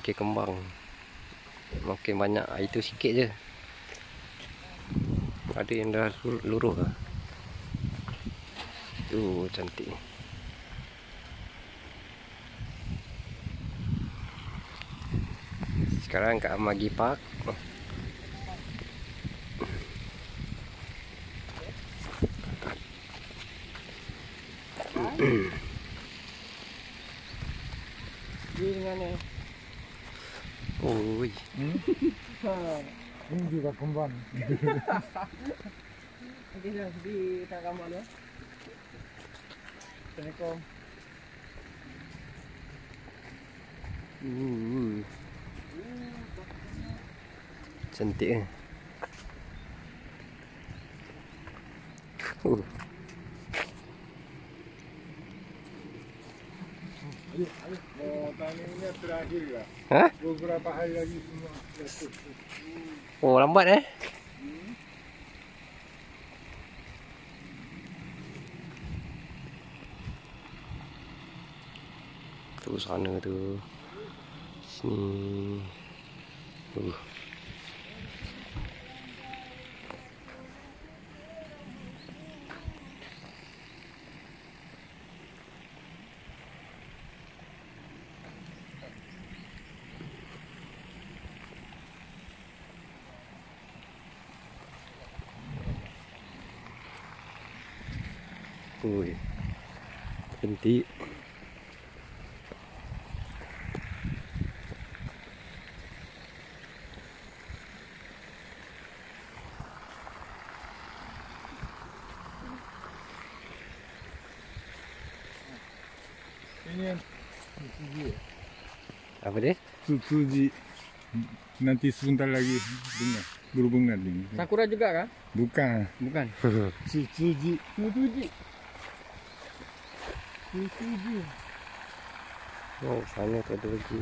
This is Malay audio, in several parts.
makin kembang, makin banyak. Itu sikit je. Ada yang dah luruh lah. Cantik. Sekarang kat Amagi Park. Dia dengan ni. Oi. Ini juga kembang. Okey dah, di tak gambar dia. Assalamualaikum. Cantik kan? Oh, tanahnya terakhir lah. Ha? Beberapa hari lagi semua. Oh, lambat Tu sana tu. Sini. Ui. Cantik. Ini yang Tsuji. Apa dia? Tsuji. Nanti sebentar lagi dengar berbunga ini. Sakura juga kah? Bukan. Bukan. Tsuji. Oh, sana tu ada lagi.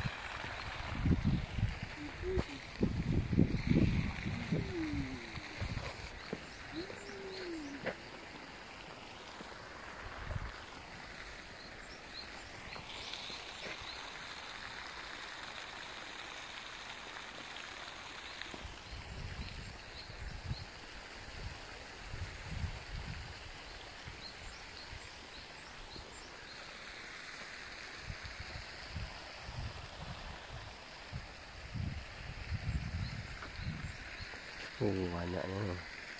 Banyaknya.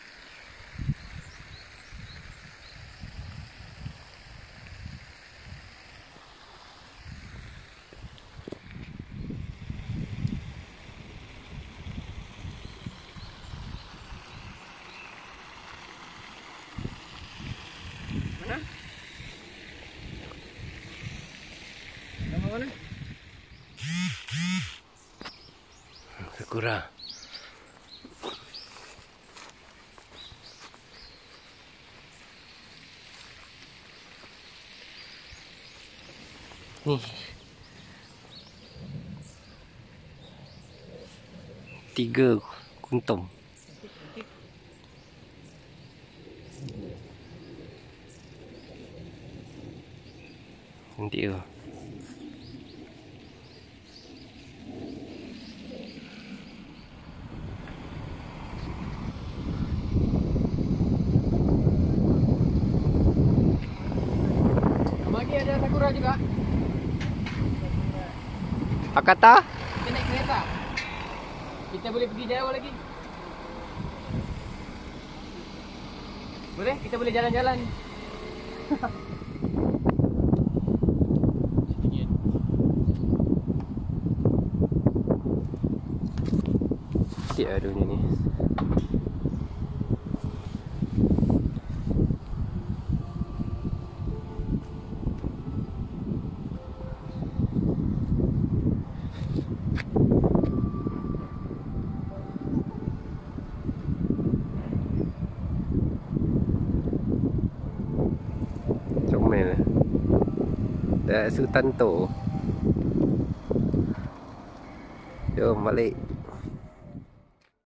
Mana? Nama mana? Sakura. Ni 3 kuntum. Cantik tu. Amagi ada sakura juga. Hakata? Kita naik kereta. Kita boleh pergi jauh lagi. Boleh? Kita boleh jalan-jalan. Cantik lah dunia ni. Comel. Dah Sultan tu. Jom balik.